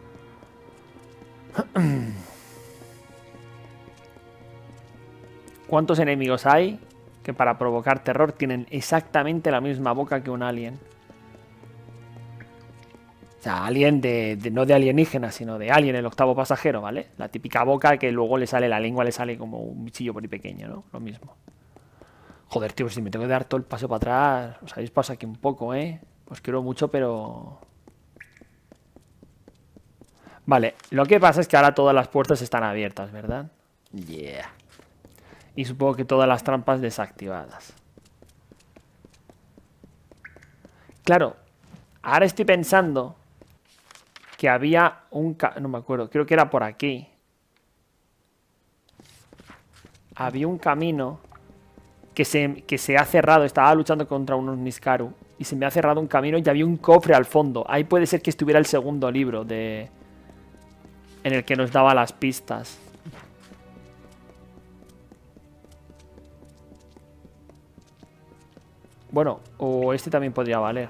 ¿Cuántos enemigos hay que para provocar terror tienen exactamente la misma boca que un alien? O sea, alien de, de no de alienígena, sino de alien, el octavo pasajero, ¿vale? La típica boca que luego le sale, la lengua le sale como un bichillo por ahí pequeño, ¿no? Lo mismo. Joder, tío, si me tengo que dar todo el paso para atrás. Os habéis pasado aquí un poco, ¿eh? Os quiero mucho, pero... Vale, lo que pasa es que ahora todas las puertas están abiertas, ¿verdad? Yeah. Y supongo que todas las trampas desactivadas. Claro, ahora estoy pensando que había un... Ca no me acuerdo, creo que era por aquí. Había un camino que se, que se ha cerrado. Estaba luchando contra unos Niskaru y se me ha cerrado un camino y había un cofre al fondo. Ahí puede ser que estuviera el segundo libro de... en el que nos daba las pistas. Bueno, o este también podría valer.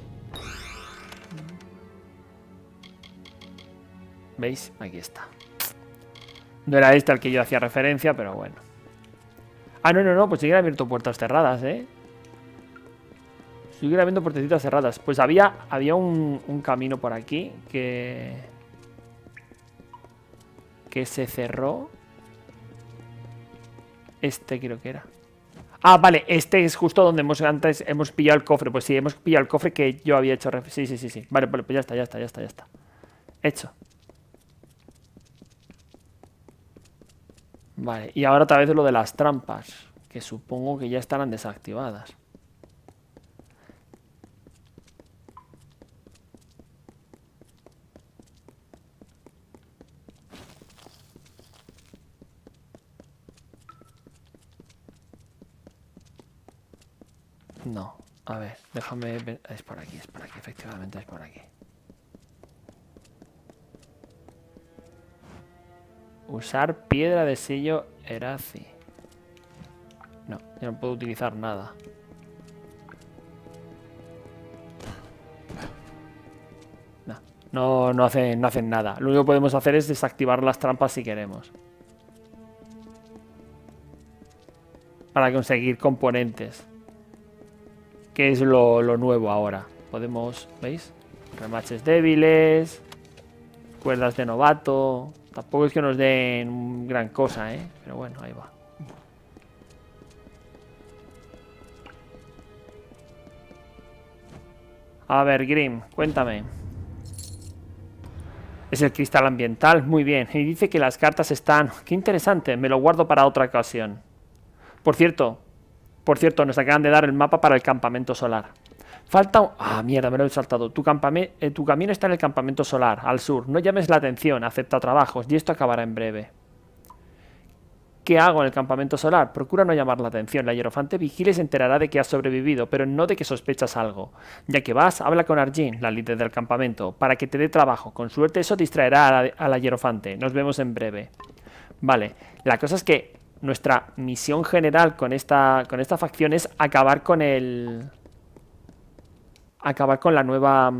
¿Veis? Aquí está. No era este al que yo hacía referencia, pero bueno. Ah, no, no, no, pues siguen abierto puertas cerradas, ¿eh? Siguen habiendo puertecitas cerradas. Pues había, había un, un camino por aquí que... que se cerró. Este creo que era. Ah, vale, este es justo donde hemos antes hemos pillado el cofre. Pues sí, hemos pillado el cofre que yo había hecho. Sí, sí, sí, sí. Vale, pues ya está, ya está, ya está, ya está. Hecho. Vale, y ahora otra vez lo de las trampas, que supongo que ya estarán desactivadas. No. A ver, déjame ver. Es por aquí, es por aquí, efectivamente es por aquí. Usar piedra de sello Erazi. No, yo no puedo utilizar nada. No, no, no hacen, no hacen nada. Lo único que podemos hacer es desactivar las trampas si queremos. Para conseguir componentes. Que es lo, lo nuevo ahora. Podemos, ¿veis? Remaches débiles. Cuerdas de novato. Tampoco es que nos den gran cosa, ¿eh? Pero bueno, ahí va. A ver, Grim, cuéntame. Es el cristal ambiental, muy bien. Y dice que las cartas están... Qué interesante, me lo guardo para otra ocasión. Por cierto, por cierto, nos acaban de dar el mapa para el campamento solar. Falta un... Ah, mierda, me lo he saltado. Tu, campame... eh, tu camino está en el campamento solar, al sur. No llames la atención, acepta trabajos y esto acabará en breve. ¿Qué hago en el campamento solar? Procura no llamar la atención. La hierofante vigila y se enterará de que has sobrevivido, pero no de que sospechas algo. Ya que vas, habla con Arjin, la líder del campamento, para que te dé trabajo. Con suerte eso distraerá a la, a la hierofante. Nos vemos en breve. Vale, la cosa es que nuestra misión general con esta, con esta facción es acabar con el... Acabar con la nueva...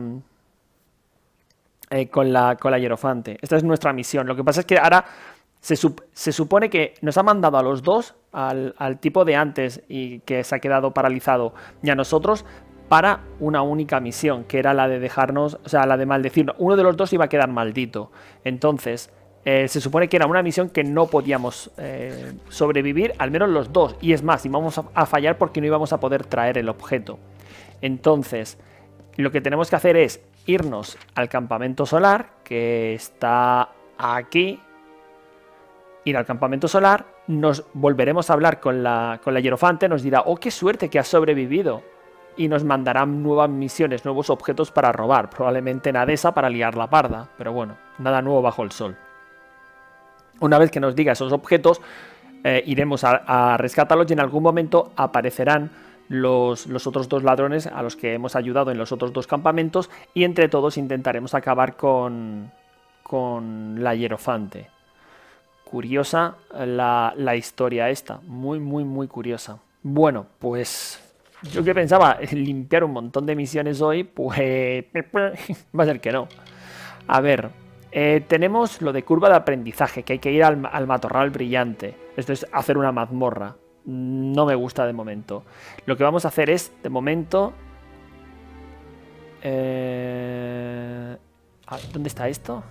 Eh, con la, con la hierofante. Esta es nuestra misión. Lo que pasa es que ahora... Se, sup se supone que nos ha mandado a los dos, al, al tipo de antes y que se ha quedado paralizado, y a nosotros para una única misión, que era la de dejarnos, o sea, la de maldecirnos. Uno de los dos iba a quedar maldito. Entonces, eh, se supone que era una misión que no podíamos eh, sobrevivir, al menos los dos. Y es más, íbamos a, a fallar porque no íbamos a poder traer el objeto. Entonces, lo que tenemos que hacer es irnos al campamento solar, que está aquí. Ir al campamento solar, nos volveremos a hablar con la, con la hierofante, nos dirá, oh, qué suerte que has sobrevivido. Y nos mandarán nuevas misiones, nuevos objetos para robar. Probablemente nada de esa para liar la parda, pero bueno, nada nuevo bajo el sol. Una vez que nos diga esos objetos, eh, iremos a, a rescatarlos y en algún momento aparecerán los, los otros dos ladrones a los que hemos ayudado en los otros dos campamentos y entre todos intentaremos acabar con, con la hierofante. Curiosa la, la historia esta, muy, muy, muy curiosa. Bueno, pues yo que pensaba limpiar un montón de misiones hoy, pues va a ser que no. A ver, eh, tenemos lo de curva de aprendizaje, que hay que ir al, al matorral brillante. Esto es hacer una mazmorra. No me gusta de momento. Lo que vamos a hacer es, de momento... Eh... ¿Dónde está esto?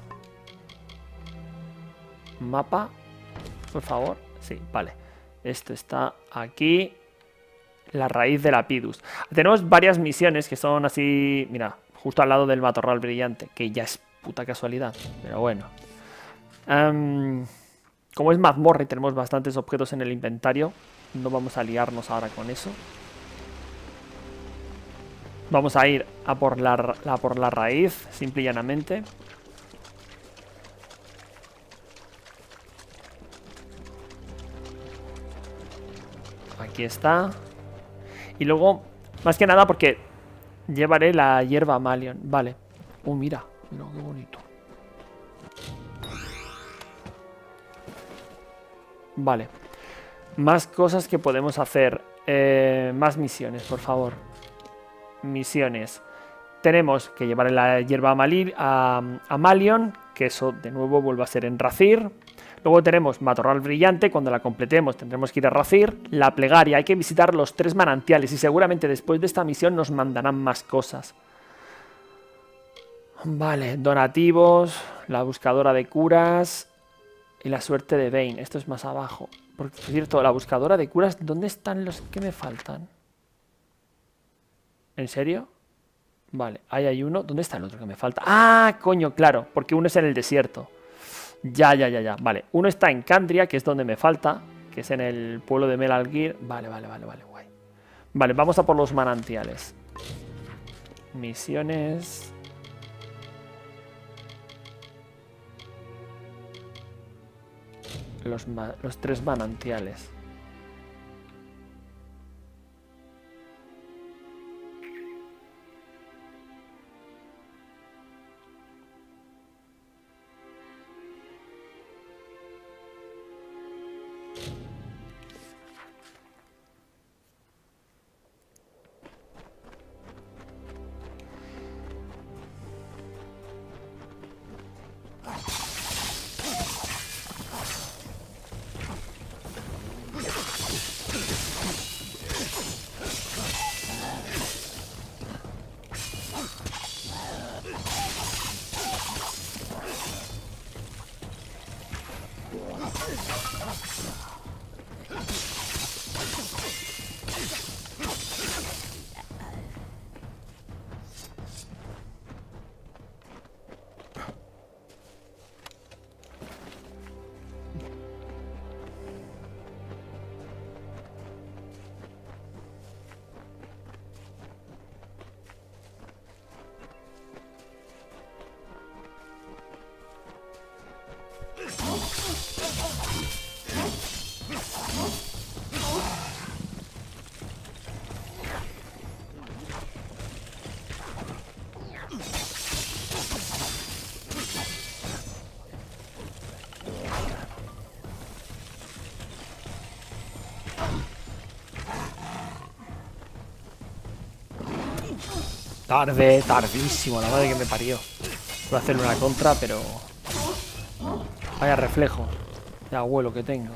Mapa, por favor. Sí, vale. Esto está aquí. La raíz de Lapidus. Tenemos varias misiones que son así. Mira, justo al lado del matorral brillante. Que ya es puta casualidad. Pero bueno. Um, como es mazmorra y tenemos bastantes objetos en el inventario, no vamos a liarnos ahora con eso. Vamos a ir a por la, a por la raíz, simple y llanamente. Aquí está. Y luego, más que nada porque llevaré la hierba Malion. Vale. Oh, mira. Mira qué bonito. Vale. Más cosas que podemos hacer. Eh, más misiones, por favor. Misiones. Tenemos que llevar la hierba Malir a, a Malion. Que eso de nuevo vuelve a ser en Razir. Luego tenemos Matorral Brillante, cuando la completemos tendremos que ir a Razir. La plegaria, hay que visitar los tres manantiales y seguramente después de esta misión nos mandarán más cosas. Vale, donativos, la buscadora de curas y la suerte de Bane. Esto es más abajo. Por cierto, la buscadora de curas, ¿dónde están los que me faltan? ¿En serio? Vale, ahí hay uno. ¿Dónde está el otro que me falta? Ah, coño, claro, porque uno es en el desierto. Ya, ya, ya, ya. Vale, uno está en Candria, que es donde me falta, que es en el pueblo de Melalgir. Vale, vale, vale, vale, guay. Vale, vamos a por los manantiales. Misiones. Los, los tres manantiales. Tarde, tardísimo, la madre que me parió. Voy a hacerle una contra, pero... Vaya reflejo de abuelo que tengo.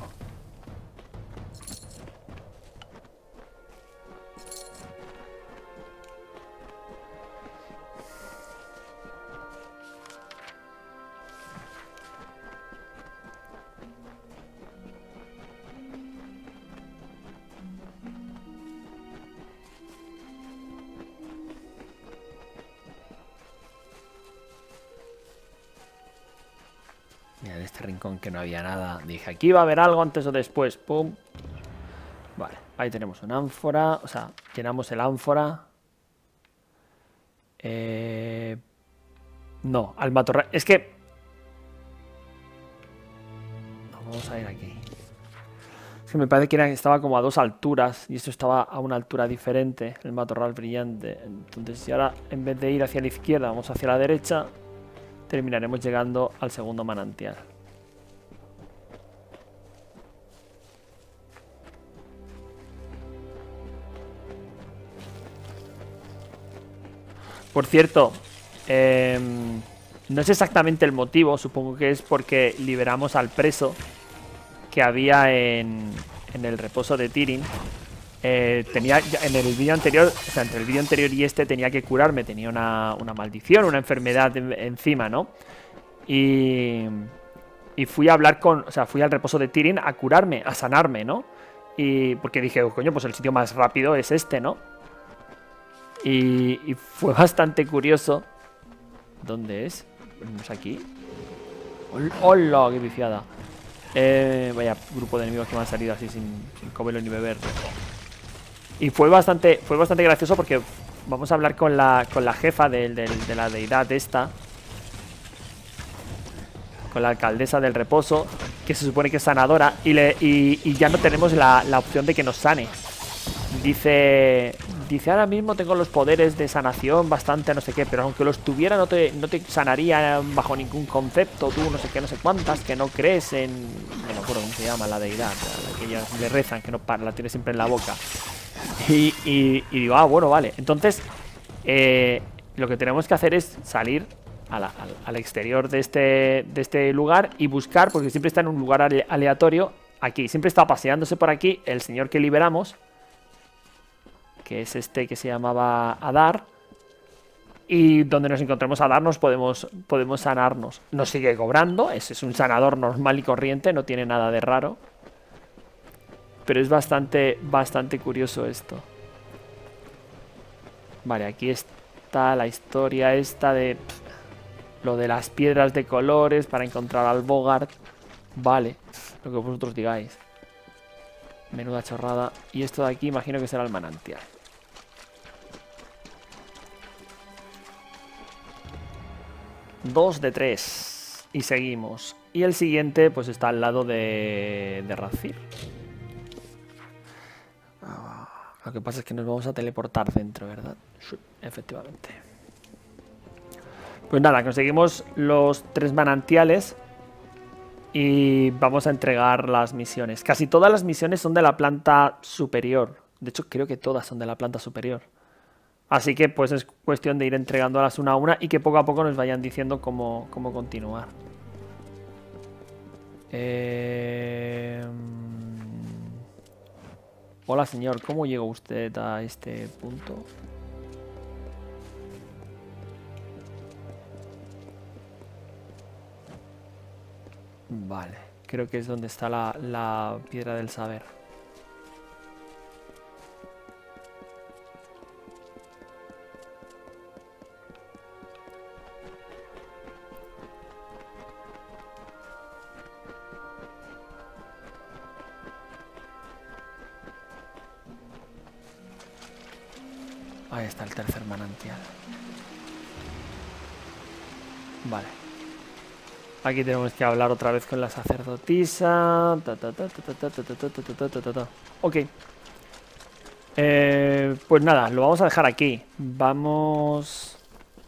Mira, en este rincón que no había nada. Dije, aquí va a haber algo antes o después. Pum. Vale, ahí tenemos una ánfora. O sea, llenamos el ánfora. Eh... No, al matorral. Es que... No, vamos a ir aquí. Es que me parece que era, estaba como a dos alturas. Y esto estaba a una altura diferente. El matorral brillante. Entonces, si ahora en vez de ir hacia la izquierda, vamos hacia la derecha, terminaremos llegando al segundo manantial. Por cierto, eh, no es exactamente el motivo, supongo que es porque liberamos al preso que había en, en el reposo de Tyrion. Eh, tenía en el vídeo anterior, o sea, entre el vídeo anterior y este tenía que curarme, tenía una, una maldición, una enfermedad en, encima, ¿no? Y, y fui a hablar con, o sea, fui al reposo de Tyrion a curarme, a sanarme, ¿no? Y porque dije, oh, coño, pues el sitio más rápido es este, ¿no? Y, y fue bastante curioso. ¿Dónde es? ¿No es aquí? ¡Hola! ¡Qué viciada! Eh, vaya grupo de enemigos que me han salido así sin, sin comerlo ni beber. Y fue bastante, fue bastante gracioso porque vamos a hablar con la, con la jefa de, de, de la deidad esta. Con la alcaldesa del reposo, que se supone que es sanadora. Y, le, y, y ya no tenemos la, la opción de que nos sane. Dice... Dice, ahora mismo tengo los poderes de sanación bastante no sé qué, pero aunque los tuviera no te, no te sanaría bajo ningún concepto, tú no sé qué, no sé cuántas, que no crees en... No me acuerdo cómo se llama la deidad, a la que ellas le rezan, que no para, la tiene siempre en la boca. Y, y, y digo, ah, bueno, vale. Entonces, eh, lo que tenemos que hacer es salir a la, al, al exterior de este, de este lugar y buscar, porque siempre está en un lugar ale, aleatorio, aquí, siempre está paseándose por aquí el señor que liberamos, que es este que se llamaba Adar. Y donde nos encontremos a Adar nos podemos, podemos sanarnos. Nos sigue cobrando, ese es un sanador normal y corriente, no tiene nada de raro. Pero es bastante, bastante curioso esto. Vale, aquí está la historia esta de... Pff, lo de las piedras de colores para encontrar al Bogart. Vale, lo que vosotros digáis. Menuda chorrada. Y esto de aquí imagino que será el manantial. Dos de tres. Y seguimos. Y el siguiente pues está al lado de, de Razir. Lo que pasa es que nos vamos a teleportar dentro, ¿verdad? Sí, efectivamente. Pues nada, conseguimos los tres manantiales. Y vamos a entregar las misiones. Casi todas las misiones son de la planta superior. De hecho, creo que todas son de la planta superior. Así que pues es cuestión de ir entregándolas una a una y que poco a poco nos vayan diciendo cómo, cómo continuar. Eh... Hola señor, ¿cómo llegó usted a este punto? Vale, creo que es donde está la, la piedra del saber. Ahí está el tercer manantial. Vale. Aquí tenemos que hablar otra vez con la sacerdotisa. Ta, ta, ta, ta, ta, ta, ta, ta, ta, ta, ta, ta. Ok. Eh, pues nada, lo vamos a dejar aquí. Vamos...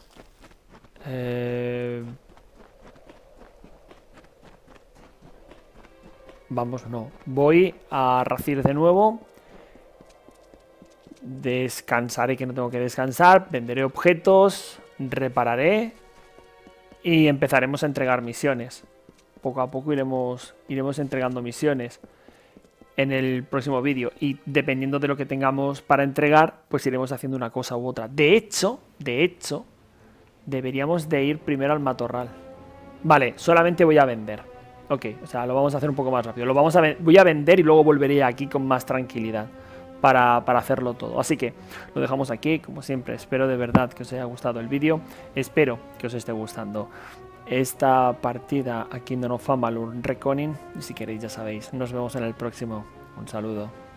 Eh... Vamos, no. Voy a Razir de nuevo. descansaré que no tengo que descansar, venderé objetos, repararé y empezaremos a entregar misiones. Poco a poco iremos, iremos entregando misiones en el próximo vídeo y dependiendo de lo que tengamos para entregar, pues iremos haciendo una cosa u otra. De hecho, de hecho, deberíamos de ir primero al matorral. Vale, solamente voy a vender. Ok, o sea, lo vamos a hacer un poco más rápido. Lo vamos a voy a vender y luego volveré aquí con más tranquilidad para, para hacerlo todo. Así que lo dejamos aquí, como siempre. Espero de verdad que os haya gustado el vídeo. Espero que os esté gustando esta partida a Kingdom of Amalur Reconin. Y si queréis, ya sabéis, nos vemos en el próximo. Un saludo.